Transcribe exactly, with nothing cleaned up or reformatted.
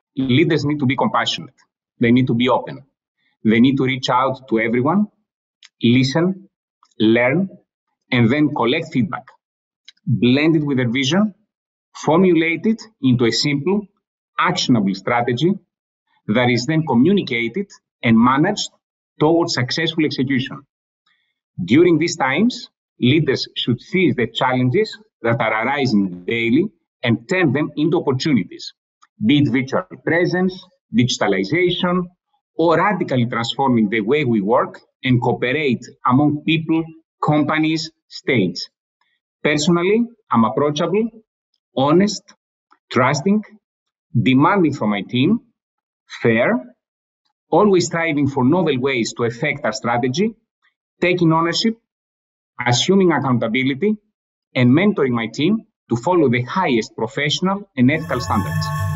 Leaders need to be compassionate. They need to be open. They need to reach out to everyone, listen, learn, and then collect feedback. Blend it with their vision, formulate it into a simple, actionable strategy that is then communicated and managed towards successful execution. During these times, leaders should seize the challenges that are arising daily and turn them into opportunities, be it virtual presence, digitalization, or radically transforming the way we work and cooperate among people, companies, states. Personally, I'm approachable, honest, trusting, demanding from my team, fair, always striving for novel ways to effect our strategy, taking ownership, assuming accountability, and mentoring my team to follow the highest professional and ethical standards.